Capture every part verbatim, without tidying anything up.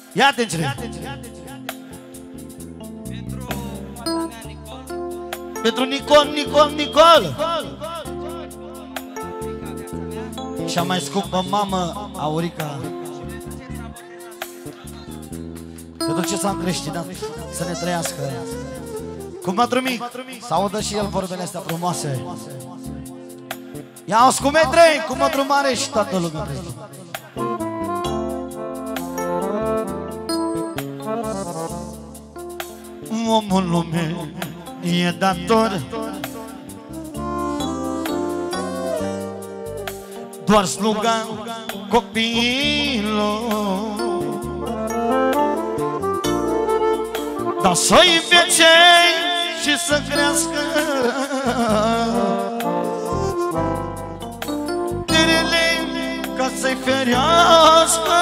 Ia atenție! Pentru Nicol, Nicol, Nicol! Și-a mai scumpă mamă, Aurica. Pentru ce s-a încreștinat, să ne trăiască. Cu mătru mic, să audă și el vorbele astea frumoase. Ia-o-s cu metrei, cu mătru mare și toată lumea. Omul lume e dator doar sluga copilor, dar să-i vecei și să crească direle ca să-i ferească.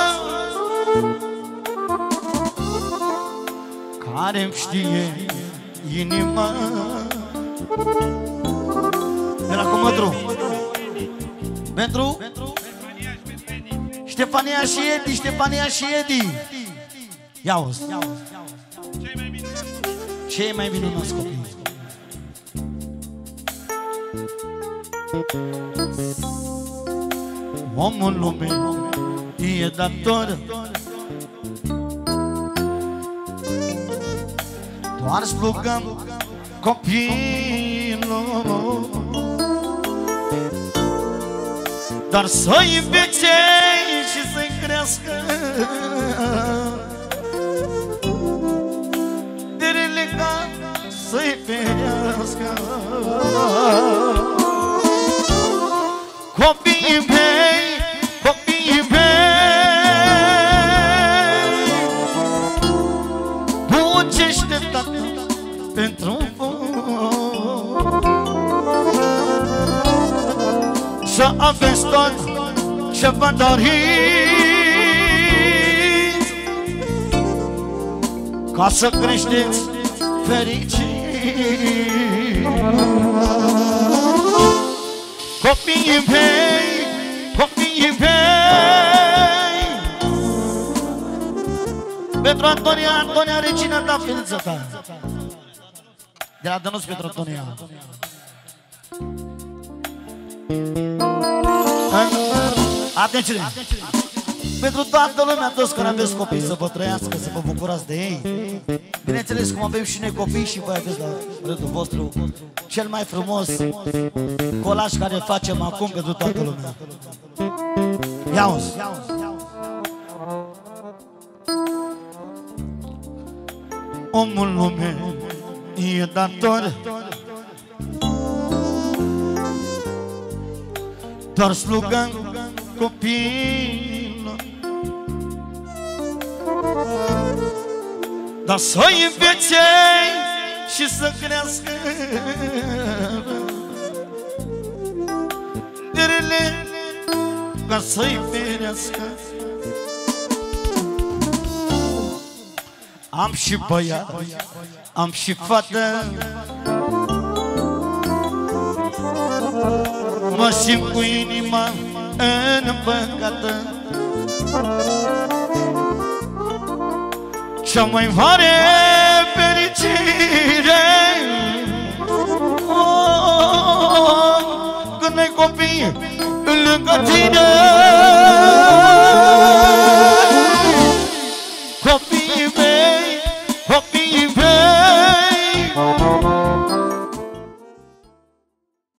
Care-mi știe inima. De la Comătru pentru Ștefania și Edi, Ștefania și Edi. Ia-o-ți cei mai minunați copii. Omul lume e dator doar slugăm copilul, dar să-i vecei și să-i crească direle ca să-i ferească. Copiii mei, copiii mei, muncește tată pentru voi, să aveți tot ce vă doriți, ca să creșteți fericiți. Copiii mei, copiii mei, pentru Antonia, Antonia, regina ta, ființa ta. De la Dănuț pentru Antonia. Atenție! Pentru toată lumea, toți care aveți copii, să vă trăiască, să vă bucurați de ei. Bineînțeles, cum avem și noi copii și voi aveți la rândul vostru cel mai frumos colaj care îl facem acum pentru toată lumea. Ia-o-ți! Omul lume e dator doar slugăm copilul, dar să-i înveței și să crească direle ca să-i ferească. Am și băiat, am și fată, mă simt cu inima împăcată. Cea mai mare fericire oh, când ai copii lângă tine.